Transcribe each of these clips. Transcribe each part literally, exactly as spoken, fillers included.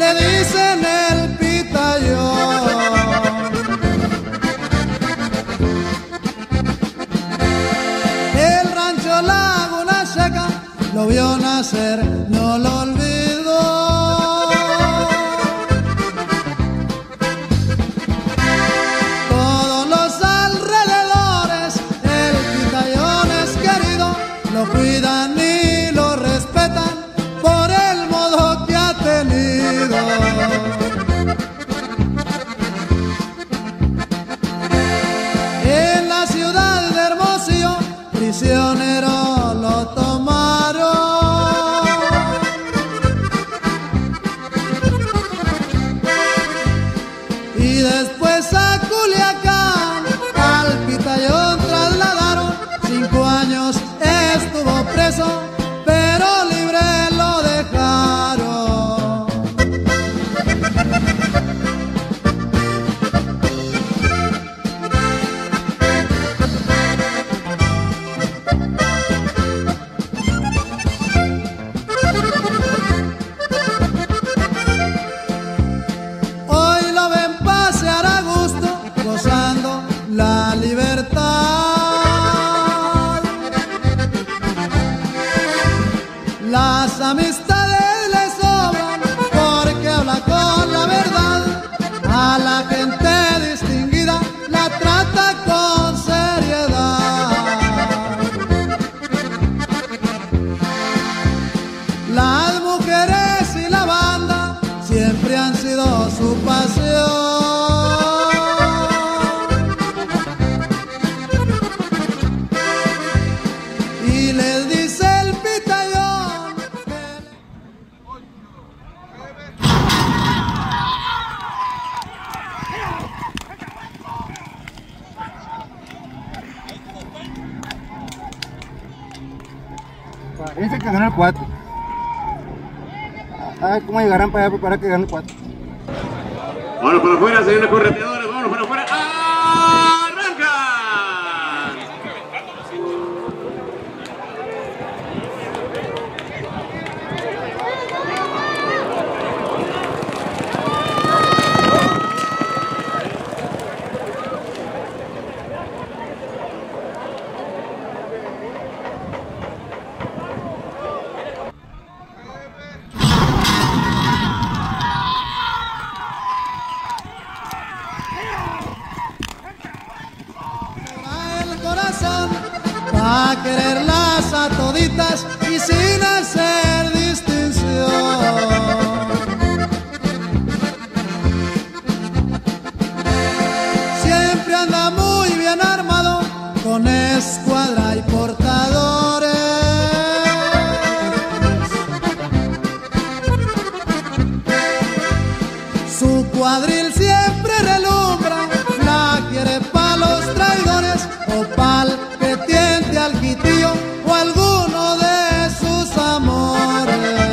le dicen el pitayón. El rancho Laguna Seca lo vio nacer, no lo olvidó. Todos los alrededores, el pitayón es querido, lo cuidan y lo respetan por el modo que ha tenido. En la ciudad de Hermosillo, prisionero lo tomaron. Y después a Culiacán al pitayón trasladaron. Cinco años estuvo preso, pero libre lo dejaron. Hoy lo ven pasear a gusto, gozando la libertad. Las amistades le sobran porque habla con la verdad. A la gente distinguida la trata con seriedad. Las mujeres y la banda siempre han sido su pasión. Y les dice el pitayón que... Parece que ganó el cuatro. A ver cómo llegarán para allá para que gane el cuatro. Vámonos para afuera, señores correteadores, vámonos para afuera. ¡Arranca! Va a quererlas a toditas y sin hacer distinción. Siempre anda muy bien armado, con escuadra y portadores. Su cuadril siempre relumbra, la quiere pa' los traidores o pa'l que tiente al quitillo o alguno de sus amores.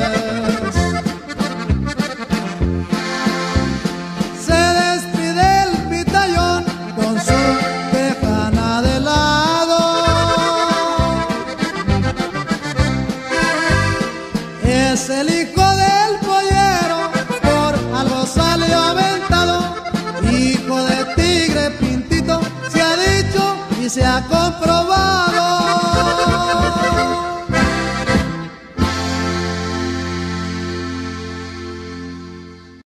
Se despide el pitayón con su tejana de lado. Es el hijo del pollero, por algo salió aventado. Hijo de tigre pintito, se ha dicho y se ha